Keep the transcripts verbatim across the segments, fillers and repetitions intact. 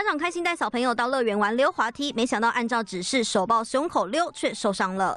家长开心带小朋友到乐园玩溜滑梯，没想到按照指示手抱胸口溜，却受伤了。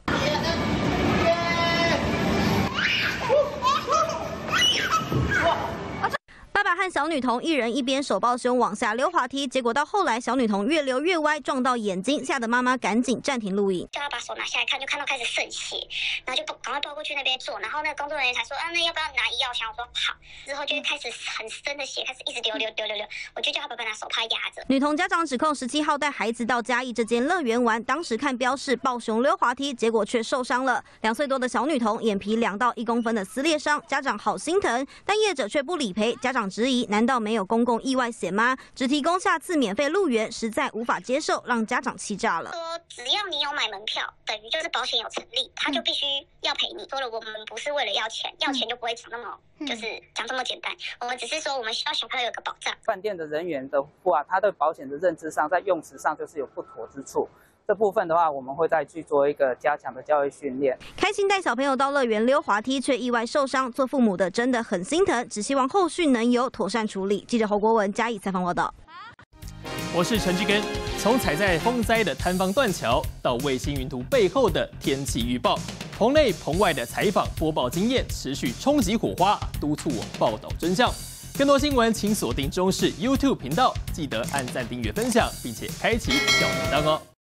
爸爸和小女童一人一边手抱胸往下溜滑梯，结果到后来小女童越溜越歪，撞到眼睛，吓得妈妈赶紧暂停录影。 叫他把手拿下来看，就看到开始渗血，然后就赶快抱过去那边坐，然后那个工作人员才说，啊，那要不要拿医药箱？我说好。之后就开始很深的血，开始一直流流流流流，我就叫他爸爸拿手帕压着。 女童家长指控十七号带孩子到嘉义这间乐园玩，当时看标示抱熊溜滑梯，结果却受伤了。两岁多的小女童眼皮两到一公分的撕裂伤，家长好心疼，但业者却不理赔。家长质疑，难道没有公共意外险吗？只提供下次免费入园，实在无法接受，让家长气炸了。 说只要你有买门票，等于就是保险有成立，他就必须要赔你。说了，我们不是为了要钱，要钱就不会讲那么，就是讲这么简单。我们只是说，我们需要小朋友有个保障。 饭店的人员的话，他对保险的认知上，在用词上就是有不妥之处。 这部分的话，我们会再去做一个加强的教育训练。 开心带小朋友到乐园溜滑梯，却意外受伤，做父母的真的很心疼，只希望后续能有妥善处理。记者侯国文嘉义采访报道。 我是陈志根，从踩在风灾的坍方断桥，到卫星云图背后的天气预报，棚内棚外的采访播报经验持续冲击火花，督促我报道真相。更多新闻请锁定中视 YouTube 频道，记得按赞、订阅、分享，并且开启小铃铛哦。